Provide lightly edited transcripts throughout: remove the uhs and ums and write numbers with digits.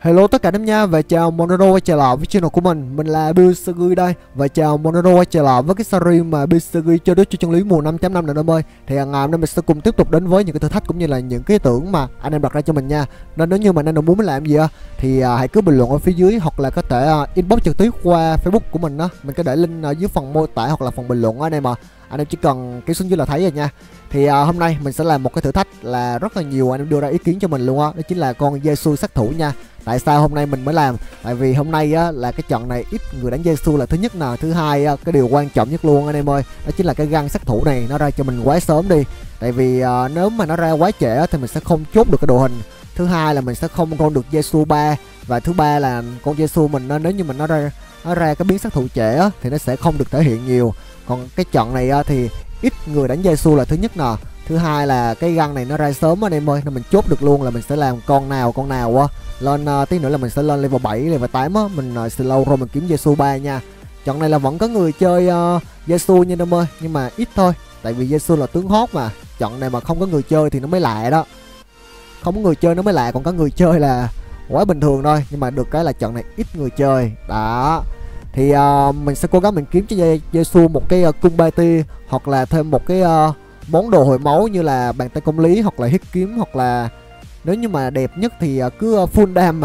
Hello tất cả anh em nha, và chào Monero quay trở lại với channel của mình là Bill Sergey đây. Và chào Monero quay trở lại với cái series mà Bill Sergey chơi đứa chơi chân lý mùa 5.5 này anh em ơi. Thì ngày hôm nay mình sẽ cùng tiếp tục đến với những cái thử thách cũng như là những cái ý tưởng mà anh em đặt ra cho mình nha. Nên nếu như mà anh em muốn mình làm gì á thì hãy cứ bình luận ở phía dưới, hoặc là có thể inbox trực tiếp qua Facebook của mình á. Mình có để link ở dưới phần mô tả hoặc là phần bình luận ở đây mà. Anh em chỉ cần cái xuống dưới là thấy rồi nha. Thì hôm nay mình sẽ làm một cái thử thách là rất là nhiều anh em đưa ra ý kiến cho mình luôn á. Đó chính là con Giê-xu sát thủ nha. Tại sao hôm nay mình mới làm? Tại vì hôm nay á là cái trận này ít người đánh Giê-xu là thứ nhất nè, thứ hai á, cái điều quan trọng nhất luôn anh em ơi, đó chính là cái găng sát thủ này nó ra cho mình quá sớm đi. Tại vì nếu mà nó ra quá trễ á, thì mình sẽ không chốt được cái đồ hình. Thứ hai là mình sẽ không con được Giê-xu 3, và thứ ba là con Giê-xu mình nếu như mình nó ra cái biến sát thủ trễ á, thì nó sẽ không được thể hiện nhiều. Còn cái trận này á, thì ít người đánh Giê-xu là thứ nhất nè, thứ hai là cái găng này nó ra sớm anh em ơi, nên mình chốt được luôn là mình sẽ làm con nào á. Lên tí nữa là mình sẽ lên level 7, level 8 á, mình slow rồi mình kiếm Giê-xu 3 nha. Trận này là vẫn có người chơi Giê-xu nha anh em ơi, nhưng mà ít thôi. Tại vì Giê-xu là tướng hot mà. Trận này mà không có người chơi thì nó mới lạ đó. Không có người chơi nó mới lạ, còn có người chơi là quá bình thường thôi. Nhưng mà được cái là trận này ít người chơi. Đó. Thì mình sẽ cố gắng mình kiếm cho Giê-xu một cái cung ba ti, hoặc là thêm một cái món đồ hồi máu như là bàn tay công lý, hoặc là hit kiếm, hoặc là nếu như mà đẹp nhất thì cứ full dam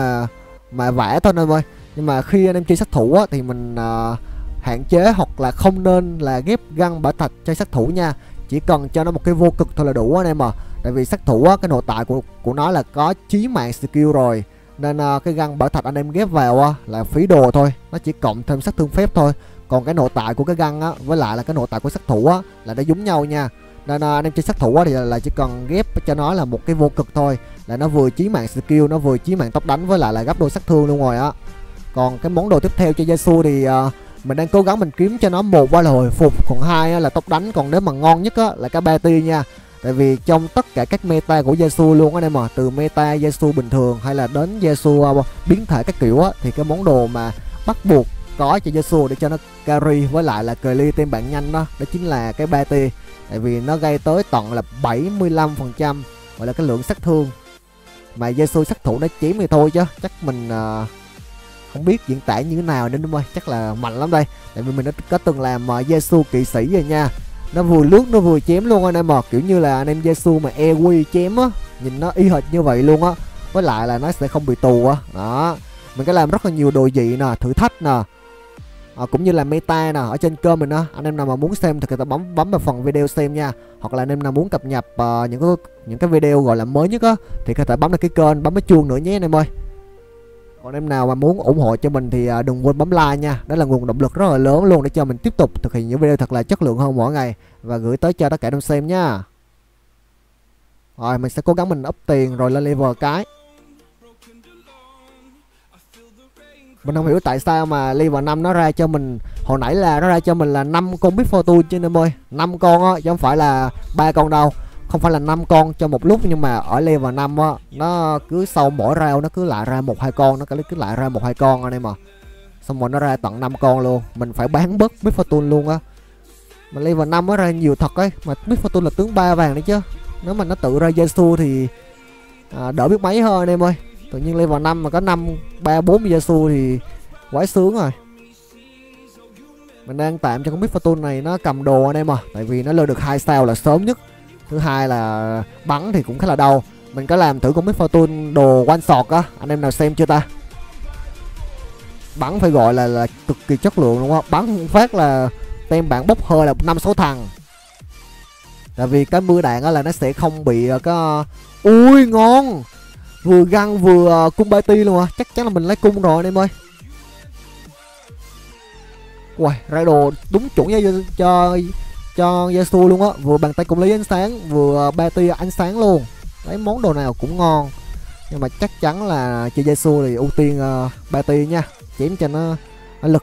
mà vẽ thôi anh em ơi. Nhưng mà khi anh em chơi sát thủ á, thì mình hạn chế hoặc là không nên là ghép găng bảo thạch chơi sát thủ nha. Chỉ cần cho nó một cái vô cực thôi là đủ anh em à. Tại vì sát thủ á, cái nội tại của nó là có chí mạng skill rồi, nên cái găng bảo thạch anh em ghép vào á, là phí đồ thôi, nó chỉ cộng thêm sát thương phép thôi. Còn cái nội tại của cái găng á, với lại là cái nội tại của sát thủ á, là nó giống nhau nha. Nên anh em chơi sát thủ á, thì là chỉ cần ghép cho nó là một cái vô cực thôi, là nó vừa chí mạng skill, nó vừa chí mạng tốc đánh, với lại là gấp đôi sát thương luôn rồi á. Còn cái món đồ tiếp theo cho Giê-xu thì mình đang cố gắng mình kiếm cho nó một là hồi phục, còn hai là tốc đánh, còn nếu mà ngon nhất á là cái ba ti nha. Tại vì trong tất cả các meta của Giê-xu luôn anh em à, từ meta Giê-xu bình thường hay là đến Giê-xu biến thể các kiểu á, thì cái món đồ mà bắt buộc có cho Giê-xu để cho nó carry với lại là clear tem bạn nhanh đó chính là cái ba ti. Tại vì nó gây tới tận là 75% gọi là cái lượng sát thương. Mà Giê-xu sát thủ nó chém thì thôi, chứ chắc mình không biết diễn tả như thế nào nên đúng không, chắc là mạnh lắm đây. Tại vì mình đã có từng làm Giê-xu kỵ sĩ rồi nha. Nó vừa lướt nó vừa chém luôn anh em à, kiểu như là anh em Giê-xu mà EQ chém á, nhìn nó y hệt như vậy luôn á. Với lại là nó sẽ không bị tù á. Đó, mình có làm rất là nhiều đồ dị nè, thử thách nè, cũng như là meta nè ở trên kênh mình á. Anh em nào mà muốn xem thì người ta bấm vào phần video xem nha. Hoặc là anh em nào muốn cập nhật những cái video gọi là mới nhất á, thì có thể bấm vào cái kênh, bấm cái chuông nữa nhé anh em ơi. Còn em nào mà muốn ủng hộ cho mình thì đừng quên bấm like nha. Đó là nguồn động lực rất là lớn luôn để cho mình tiếp tục thực hiện những video thật là chất lượng hơn mỗi ngày, và gửi tới cho tất cả anh em xem nha. Rồi mình sẽ cố gắng mình up tiền rồi lên level cái. Mình không hiểu tại sao mà level 5 nó ra cho mình, hồi nãy là nó ra cho mình là 5 con Big Fortune chứ anh em ơi. 5 con á, chứ không phải là 3 con đâu. Không phải là 5 con cho một lúc, nhưng mà ở level 5 á, nó cứ sau mỗi round nó cứ lại ra 1-2 con, nó cứ lại ra 1-2 con anh em à. Xong rồi nó ra tận 5 con luôn, mình phải bán bớt Big Fortune luôn á. Mà level 5 nó ra nhiều thật ấy, mà Big Fortune là tướng 3 vàng đấy chứ. Nếu mà nó tự ra Giê-xu thì đỡ biết mấy hơn anh em ơi. Tự nhiên level 5 mà có 5-3-4 Giê-xu thì quá sướng rồi. Mình đang tạm cho con Big Fortune này nó cầm đồ anh em à. Tại vì nó lên được 2 sao là sớm nhất. Thứ hai là bắn thì cũng khá là đau. Mình có làm thử con Big Fortune đồ one shot á, anh em nào xem chưa ta? Bắn phải gọi là cực kỳ chất lượng đúng không? Bắn phát là tem bạn bốc hơi là 5-6 thằng. Tại vì cái mưa đạn á là nó sẽ không bị có. Ui ngon. Vừa găng vừa cung ba ti luôn à. Chắc chắn là mình lấy cung rồi anh em ơi. Uầy, ra đồ đúng chuẩn cho Giê-xu luôn á. Vừa bàn tay công lý ánh sáng, vừa ba ti ánh sáng luôn. Lấy món đồ nào cũng ngon. Nhưng mà chắc chắn là chơi Giê-xu thì ưu tiên ba ti nha, chém cho nó lực.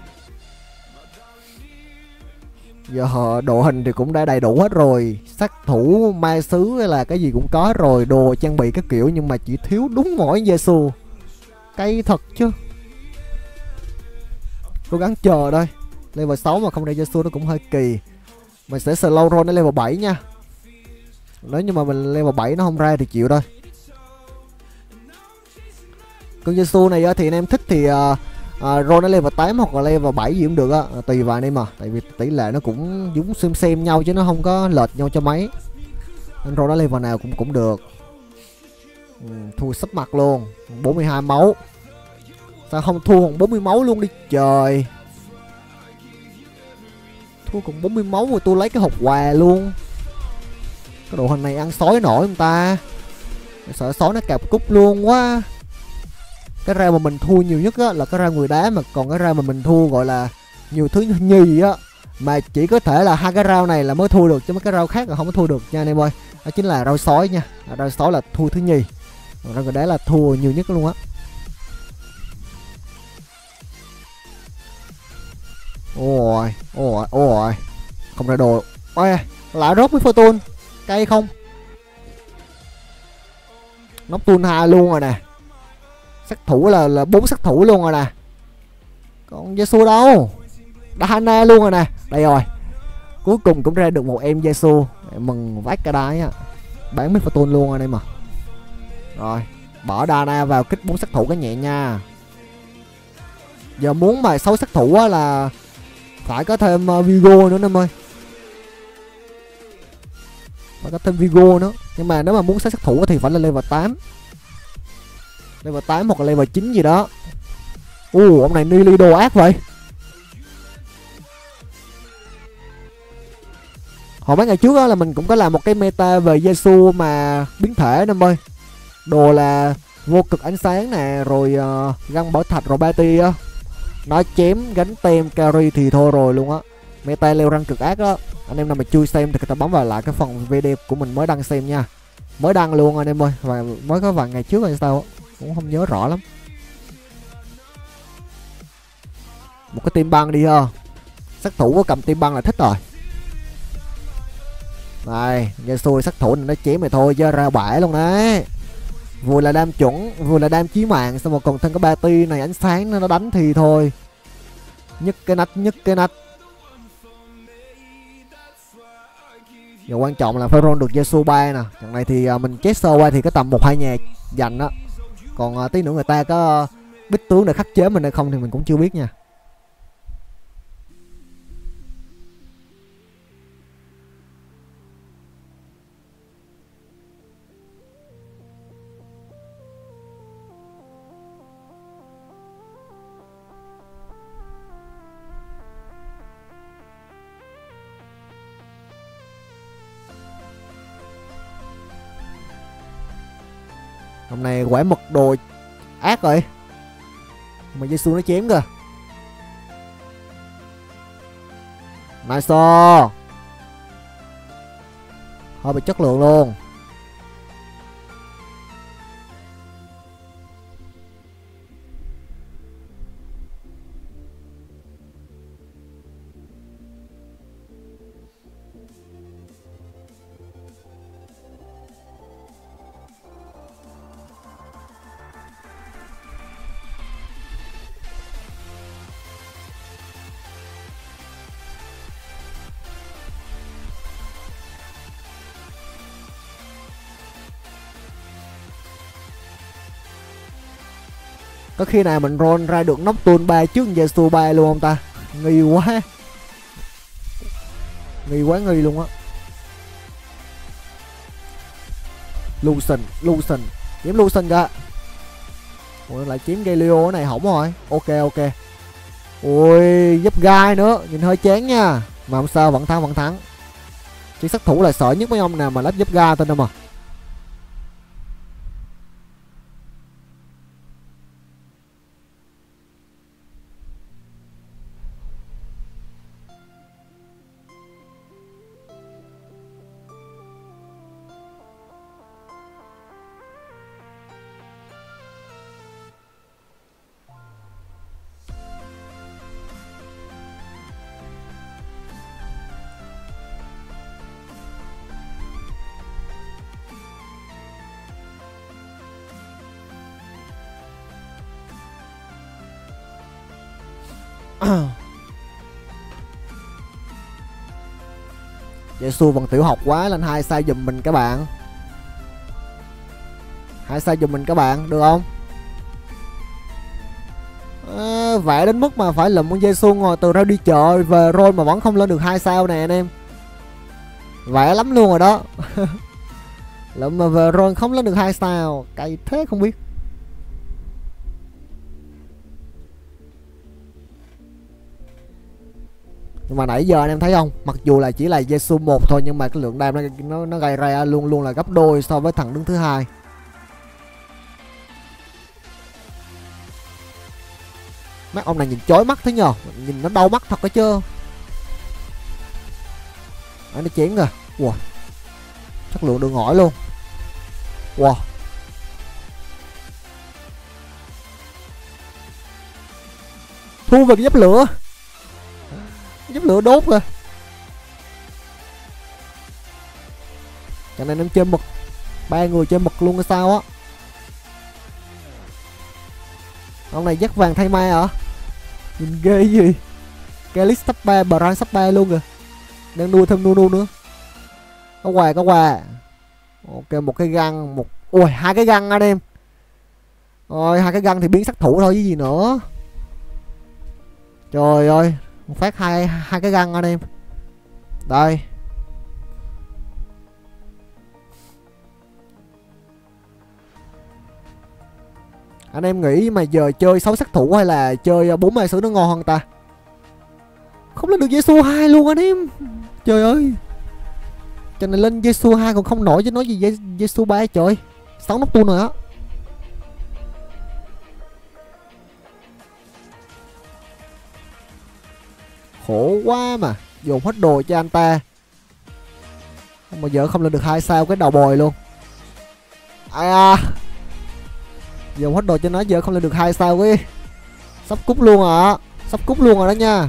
Giờ độ hình thì cũng đã đầy đủ hết rồi. Sát thủ, ma sứ hay là cái gì cũng có rồi, đồ trang bị các kiểu, nhưng mà chỉ thiếu đúng mỗi Giê-xu. Cay thật chứ. Cố gắng chờ đây. Level 6 mà không ra Giê-xu nó cũng hơi kỳ. Mình sẽ slow roll đến level 7 nha. Nếu như mà mình level 7 nó không ra thì chịu thôi. Con Giêsu này á, thì anh em thích thì roll nó level 8 hoặc là level 7 gì cũng được á, tùy vào anh em mà, tại vì tỷ lệ nó cũng giống xem nhau chứ nó không có lệch nhau cho mấy, nên roll nó level nào cũng được. Thua sắp mặt luôn, 42 máu. Sao không thua còn 40 máu luôn đi trời. Thua còn 40 máu rồi tôi lấy cái hộp quà luôn. Cái đồ hình này ăn sói nổi không ta? Sợ sói nó cạp cúc luôn quá. Cái rau mà mình thua nhiều nhất á là cái rau người đá, mà còn cái rau mà mình thua gọi là nhiều thứ nhì á, mà chỉ có thể là hai cái rau này là mới thua được, chứ mấy cái rau khác là không có thua được nha anh em ơi. Đó chính là rau sói nha. Rau sói là thua thứ nhì, còn rau người đá là thua nhiều nhất luôn á. Ôi không ra đồ. Ôi lại rớt với Fortune cay không. Nóc tuôn 2 luôn rồi nè. Sát thủ là 4 sát thủ luôn rồi nè. Còn Giêsu đâu? Dana luôn rồi nè. Đây rồi. Cuối cùng cũng ra được một em Giêsu. Mừng vách cái đái á. Bán mấy Fortune luôn rồi đây mà. Rồi, bỏ Dana vào kích 4 sát thủ cái nhẹ nha. Giờ muốn mà 6 sát thủ á là phải có thêm Vigo nữa em ơi. Phải có thêm Vigo nữa. Nhưng mà nếu mà muốn 6 sát thủ thì phải là level 8. Level 8 hoặc là level 9 gì đó. Ông này Nili đồ ác vậy. Hồi mấy ngày trước đó là mình cũng có làm một cái meta về Giêsu mà biến thể em ơi. Đồ là vô cực ánh sáng nè, rồi găng bảo thạch rồi Bati á. Nó chém gánh tem carry thì thôi rồi luôn á. Meta leo răng cực ác đó. Anh em nào mà chưa xem thì người ta bấm vào lại cái phần video của mình mới đăng xem nha. Mới đăng luôn anh em ơi, và mới có vài ngày trước hay sao cũng không nhớ rõ lắm. Một cái tim băng đi ha. Sát thủ có cầm tim băng là thích rồi. Này, Giêsu sát thủ này nó chém mày thôi chứ ra bãi luôn đấy. Vừa là đam chuẩn, vừa là đam chí mạng, xong rồi còn thêm cái Bati này ánh sáng nó đánh thì thôi. Nhức cái nách. Giờ quan trọng là phải roll được Giêsu 3 nè. Trận này thì mình chết sơ qua thì có tầm 1-2 nhà dành đó. Còn tí nữa người ta có bích tướng để khắc chế mình hay không thì mình cũng chưa biết nha. Hôm nay quẻ mật đồ ác rồi. Mà Giêsu nó chém kìa. Nice. Hơi bị chất lượng luôn. Có khi nào mình roll ra được Nocturne 3 trước Giêsu 3 luôn không ta? Nghi quá. Nghi luôn á. Lucian chém Lucian kìa. Ôi lại chém Galio này hỏng rồi. Ok. Ôi giúp gai nữa, nhìn hơi chán nha. Mà không sao, vẫn thắng. Chỉ sát thủ là sợ nhất mấy ông nào mà lắp giúp gai tên đâu mà. Giêsu vẫn tiểu học quá, lên 2 sai giùm mình các bạn. 2 sai giùm mình các bạn, được không? vẽ đến mức mà phải lụm con Giê-xu ngồi từ ra đi chợ về rồi mà vẫn không lên được 2 sao nè anh em. Vẽ lắm luôn rồi đó. Lụm mà về rồi không lên được 2 sao, cay thế không biết. Nhưng mà nãy giờ anh em thấy không, mặc dù là chỉ là Giê-xu 1 thôi nhưng mà cái lượng đam nó gây ra luôn luôn là gấp đôi so với thằng đứng thứ hai. Mấy ông này nhìn chói mắt thế nhờ, nhìn nó đau mắt thật đó chứ. Nó chén kìa. Wow, chất lượng đường hỏi luôn. Wow, thu về cái giáp lửa. Giáp lửa đốt rồi. Cho nên em chơi mực, 3 người chơi mực luôn hay sao á. Ông này dắt vàng thay ma hả? Nhìn ghê gì. Calix sắp 3, Brand sắp 3 luôn kìa. Đang nuôi thêm nu nữa. Có quà, có quà. Ok, một cái găng, một ui 2 cái găng anh em. Rồi 2 cái găng thì biến sát thủ thôi chứ gì nữa. Trời ơi, một phát hai cái găng anh em. Đây. Anh em nghĩ mà giờ chơi 6 sát thủ hay là chơi 4 ma sử nó ngon hơn ta? Không lên được Giê-xu 2 luôn anh em. Trời ơi. Cho nên lên Giê-xu 2 còn không nổi chứ nói gì Giê-xu 3 trời. 6 nóc tu rồi á. Khổ quá mà. Dùng hết đồ cho anh ta. Không bao giờ không lên được 2 sao cái đầu bồi luôn. Ai à. Dùng hết đồ cho nó giờ không lên được 2 sao cái. Sắp cút luôn à. Sắp cút luôn rồi đó nha.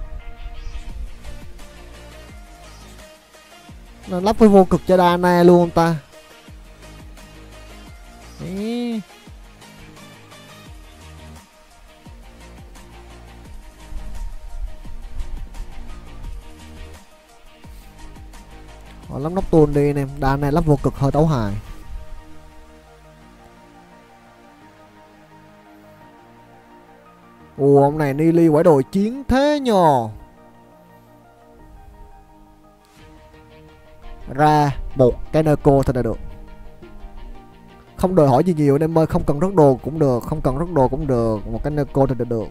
Nó lắp với vô cực cho Dana luôn ta. Đấy. Họ lắp nóc tuôn đi anh em. Dana lắp vô cực hơi tấu hài. Ồ, ông này Nili quải đồ chiến thế nhờ. Ra một cái Neco thôi là được. Không đòi hỏi gì nhiều anh em ơi. Không cần rất đồ cũng được. Không cần rất đồ cũng được. Một cái Neco thôi là được.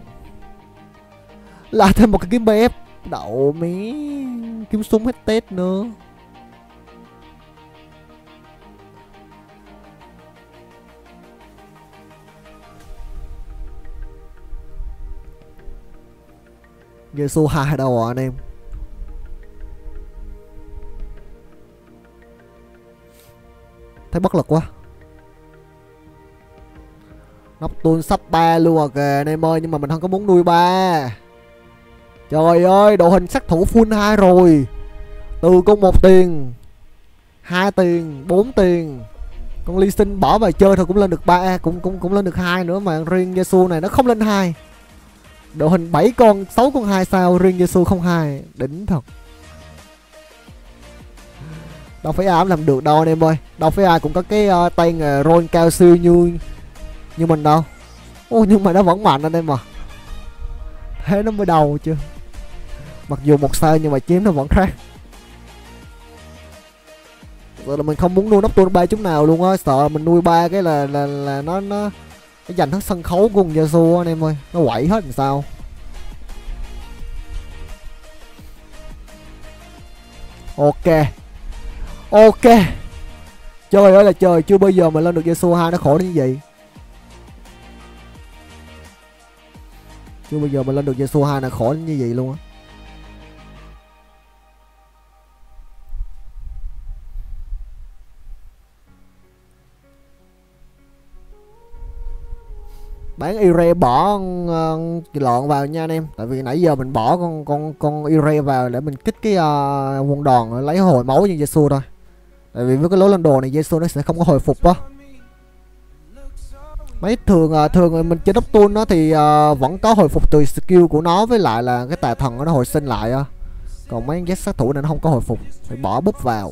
Là thêm một cái kiếm BF. Đậu mí. Kiếm súng hết Tết nữa. Giê-xu 2 đâu rồi anh em. Thấy bất lực quá. Nóc tuôn sắp 3 luôn à kìa anh em ơi. Nhưng mà mình không có muốn nuôi 3. Trời ơi, độ hình sát thủ full 2 rồi. Từ con 1 tiền, 2 tiền, 4 tiền. Con Lee Sin bỏ vào chơi thôi cũng lên được 3, cũng lên được 2 nữa mà riêng Giê-xu này nó không lên 2. Độ hình 7 con, 6 con 2 sao, riêng Giê-xu không 2, đỉnh thật. Đâu phải ai cũng làm được đâu anh em ơi. Đâu phải ai cũng có cái tay nghề roll cao siêu như mình đâu. Ô, nhưng mà nó vẫn mạnh anh em à. Thế nó mới đầu chứ. Mặc dù 1 sao nhưng mà chém nó vẫn khác. Rồi là mình không muốn nuôi nóc tuôn 3 chút nào luôn á. Sợ là mình nuôi 3 cái là nó giành hết sân khấu của con Giê-xu anh em ơi. Nó quậy hết làm sao. Ok. Ok. Trời ơi là trời, chưa bao giờ mà lên được Giê-xu 2 nó khổ đến như vậy. Chưa bao giờ mà lên được Giê-xu 2 nó khổ đến như vậy luôn á. Bán Ire bỏ lọn vào nha anh em. Tại vì nãy giờ mình bỏ con Ire vào để mình kích cái quân đòn lấy hồi máu như Giê-xu thôi. Tại vì với cái lối lên đồ này Giê-xu nó sẽ không có hồi phục á. Mấy thường mình chơi đốc tool nó thì vẫn có hồi phục từ skill của nó với lại là cái tà thần nó hồi sinh lại á. Còn mấy jet sát thủ này nó không có hồi phục, phải bỏ búp vào.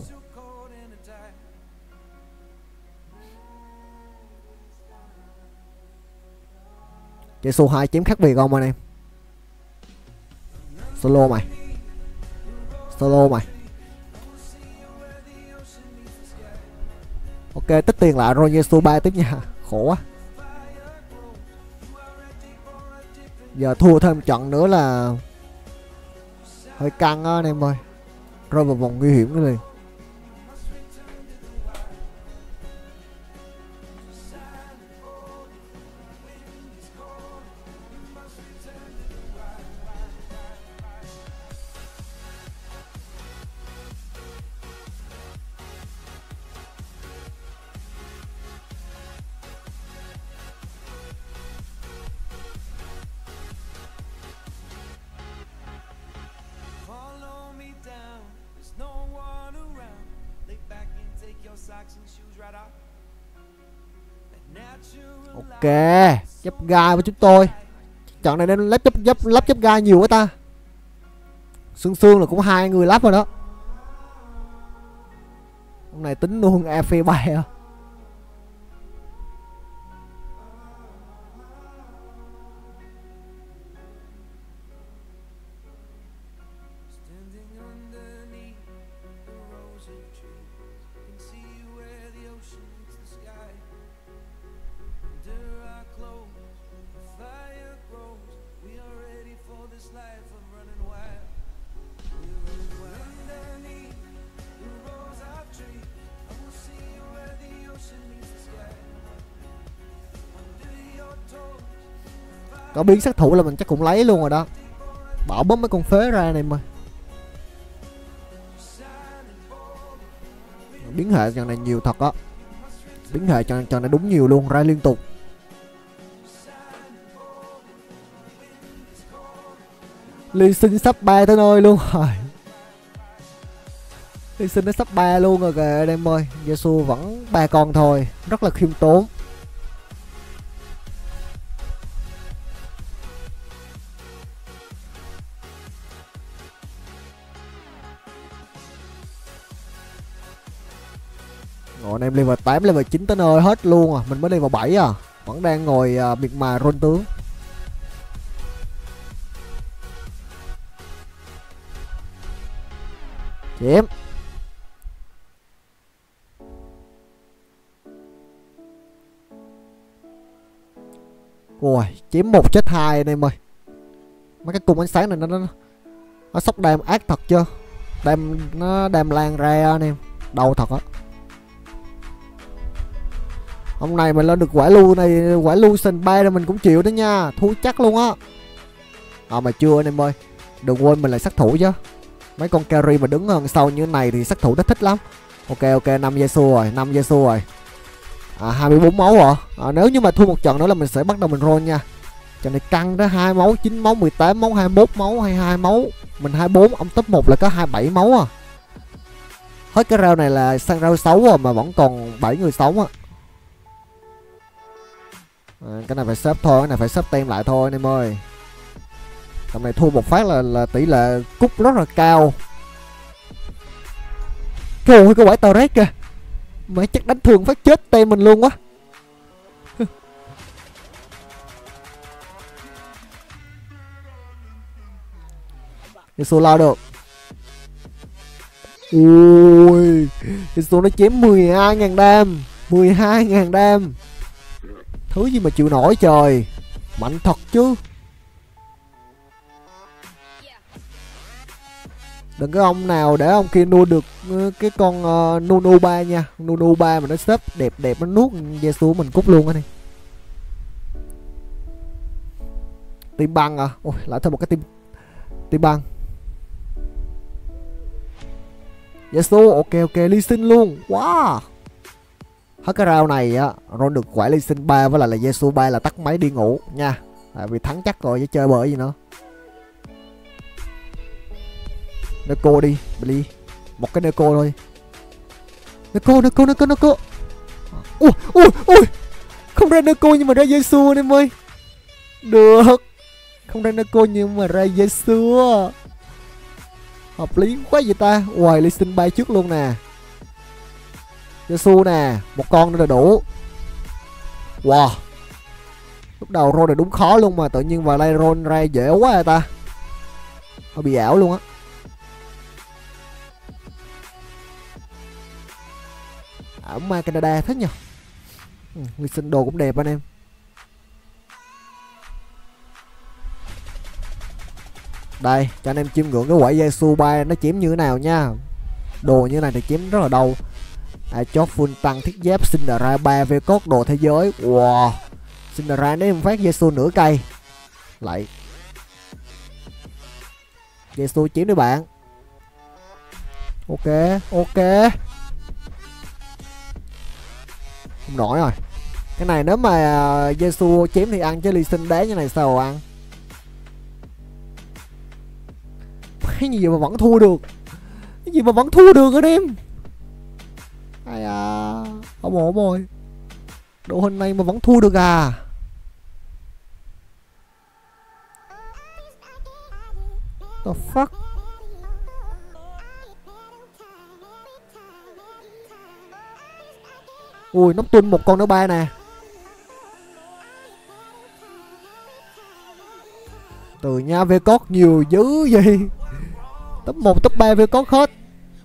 Yasuo 2 chém khác biệt không anh em? Solo mày. Solo mày. Ok, tích tiền lại rồi Yasuo 3 tiếp nha. Khổ quá. Giờ thua thêm trận nữa là hơi căng á anh em ơi. Rơi vào vòng nguy hiểm nữa liền. Ok, chấp gai với chúng tôi. Trận này nên lắp chấp gai nhiều quá ta. Xương là cũng 2 người lắp rồi đó. Hôm này tính luôn AF3 à. Có biến sát thủ là mình chắc cũng lấy luôn rồi đó. Bỏ bấm mấy con phế ra này mà. Biến hệ trận này nhiều thật á. Biến hệ trận này đúng nhiều luôn, ra liên tục. Ly Sin sắp 3 tới nơi luôn rồi. Ly Sin nó sắp 3 luôn rồi kìa anh em ơi. Yasuo vẫn 3 con thôi, rất là khiêm tốn. Rồi anh em level 8, level 9 tới nơi hết luôn à. Mình mới level 7 à. Vẫn đang ngồi miệt mài roll tướng. Chém. Ôi, chém 1 chết 2 anh em ơi. Mấy cái cung ánh sáng này nó sốc đam ác thật chưa. Nó đam lan ra anh em. Đau thật á. Hôm nay mình lên được quả lưu này, quả lưu sân 3 là mình cũng chịu đó nha. Thua chắc luôn á. Mà chưa anh em ơi. Đừng quên mình là sát thủ chứ. Mấy con carry mà đứng hơn sau như thế này thì sát thủ nó thích lắm. Ok 5 Yasuo rồi, 5 Yasuo rồi. 24 máu rồi. Nếu như mà thua một trận nữa là mình sẽ bắt đầu mình roll nha. Trận này căng đó, 2 máu, 9 máu, 18 máu, 21 máu, 22 máu. Mình 24, ông top 1 là có 27 máu à. Hết cái round này là sang round 6 rồi mà vẫn còn 7 người sống á. Cái này phải xếp thôi, cái này phải xếp tem lại thôi anh em ơi. Tầm này thua một phát là tỷ lệ cút rất là cao. Trời ơi, cái quả tàu rét kìa. Mày chắc đánh thường phát chết tem mình luôn quá. Yasuo lo được. Ui, Yasuo nó chém 12.000 đam. 12.000 đam. Thứ gì mà chịu nổi trời. Mạnh thật chứ. Đừng có ông nào để ông kia nuôi được cái con Nunu 3 nha. Nunu 3 mà nó xếp đẹp đẹp nó nuốt Yasuo mình cút luôn á này. Tim băng à. Ôi lại thêm một cái tim băng. Yasuo ok Ly Sin luôn. Wow. Hết cái round này á, roll được quả Ly Sin 3 với lại là Yasuo 3 là tắt máy đi ngủ nha. Tại vì thắng chắc rồi chứ chơi bời gì nữa. Neko đi, Billy. Một cái Neko thôi. Neko. Ui. Không ra Neko nhưng mà ra Yasuo em ơi. Được. Không ra Neko nhưng mà ra Yasuo. Hợp lý quá vậy ta. Uầy, Ly Sin 3 trước luôn nè. Yasuo nè, một con nữa là đủ. Wow. Lúc đầu roll này đúng khó luôn mà tự nhiên vào đây roll ra dễ quá à ta. Nó bị ảo luôn á. Ảo ma Canada thích nhờ. Lee Sin đồ cũng đẹp anh em. Đây cho anh em chiêm ngưỡng cái quả Jesu bay nó chém như thế nào nha. Đồ như này thì chém rất là đau. Chốt full tăng thiết giáp Syndra 3 về cốt đồ thế giới. Wow, Syndra đấy phát Jesu nửa cây. Lại Jesu chém đi bạn. Ok. Không nổi rồi. Cái này nếu mà Jesu chém thì ăn chứ Lee Sin đá như này sao ăn. Cái gì mà vẫn thua được. Cái gì mà vẫn thua được anh em. Ai à, không ổn rồi. Đội hình này mà vẫn thua được à. The fuck. Ui, nó tuôn một con nữa ba nè. Từ nha về cốt nhiều dữ gì. Top 1 top 3 về cốt hết.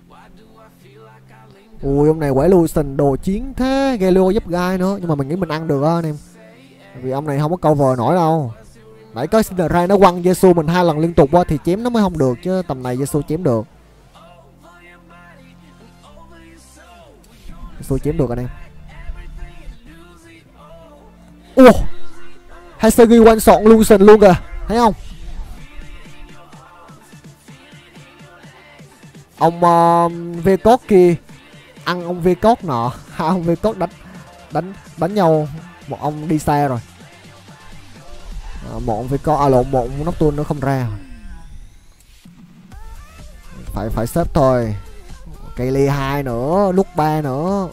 Ui ông này quẻ Lucian đồ chiến thế. Galio giúp gai nữa. Nhưng mà mình nghĩ mình ăn được á anh em. Vì ông này không có cover nổi đâu. Nãy có Syndra nó quăng Jesu mình 2 lần liên tục á thì chém nó mới không được. Chứ tầm này Jesu chém được. Jesu chém được anh em. Ủa Hasegi one shot Lucian luôn kìa. Thấy không. Ông Vcot kia ăn ông Vcot nọ. Hai ông Vcot đánh nhau. Một ông đi xa rồi. Một ông Vcot lộn một ông Nocturne nó không ra. Phải xếp thôi. Kaylee 2 nữa, lúc 3 nữa.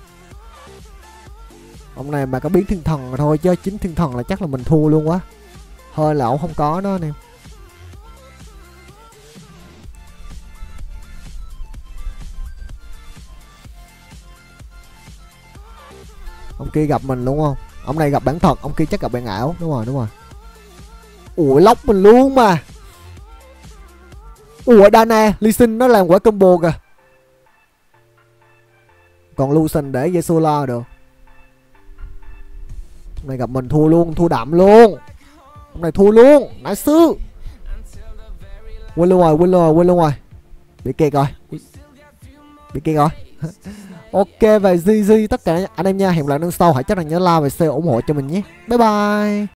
Ông này mà có biến thiên thần thôi chứ 9 thiên thần là chắc là mình thua luôn quá. Hơi là ông không có đó anh em. Ông kia gặp mình đúng không? Ông này gặp bản thật, ông kia chắc gặp bản ảo. Đúng rồi. Ủa lóc mình luôn mà. Ủa Dana, Lee Sin nó làm quả combo kìa. Còn Lucian để Jesu lo được. Ông này gặp mình thua luôn, thua đậm luôn. Ông này thua luôn, nãy xứ. Quên luôn rồi. Bị kẹt rồi. Ok và GG tất cả anh em nha. Hẹn lại lần sau, hãy chắc là nhớ like và share ủng hộ cho mình nhé. Bye bye.